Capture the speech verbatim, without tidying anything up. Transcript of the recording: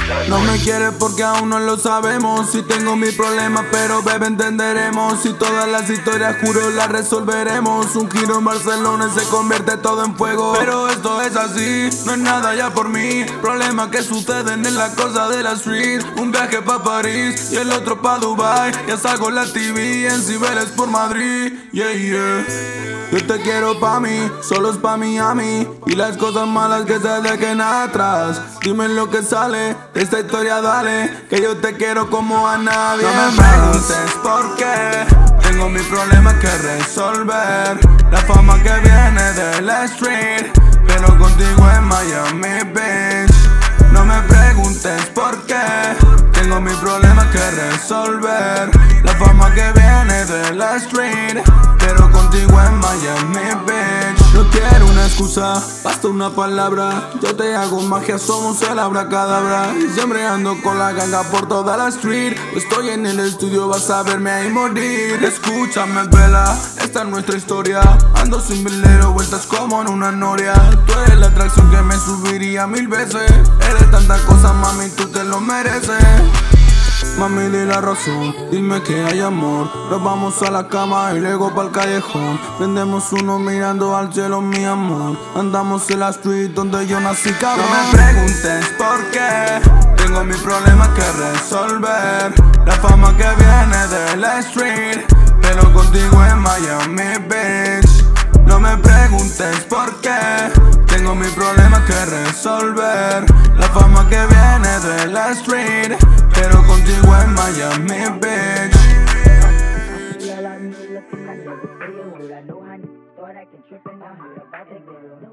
No me quieres porque aún no lo sabemos. Si tengo mis problemas pero bebé entenderemos. Si todas las historias juro las resolveremos. Un giro en Barcelona se convierte todo en fuego. Pero esto es así, no es nada ya por mí. Problemas que suceden en la cosa de la street. Un viaje pa' París y el otro pa' Dubai. Ya salgo en la T V en Cibeles por Madrid. Yeah, yeah. Yo te quiero pa' mí, solo es pa' Miami. Y las cosas malas que se dejen atrás. Dime lo que sale de esta historia, dale. Que yo te quiero como a nadie. No me preguntes por qué. Tengo mis problemas que resolver. La fama que viene de la street, pero contigo en Miami Beach. No me preguntes por qué. Tengo mis problemas que resolver. La fama que viene de la street, pero contigo en Miami Beach. No quiero una excusa, basta una palabra. Yo te hago magia, somos el abracadabra. Y siempre ando con la ganga por toda la street. Estoy en el estudio, vas a verme ahí morir. Escúchame, vela, esta es nuestra historia. Ando sin velero, vueltas como en una noria. Tú eres la atracción que me subiría mil veces. Eres tanta cosa, mami, tú te lo mereces. Mami, di la razón, dime que hay amor. Nos vamos a la cama y luego pa'l callejón. Prendemos uno mirando al cielo, mi amor. Andamos en la street donde yo nací, cabrón. No me preguntes por qué. Tengo mis problemas que resolver. La fama que viene de la street, pero contigo en Miami Beach. No me preguntes por qué. Tengo mis problemas que resolver. La fama que viene de la street, pero contigo en Miami Beach. Yeah, I like me looking, I never feel. I know I thought I can trip and I heard about the girl.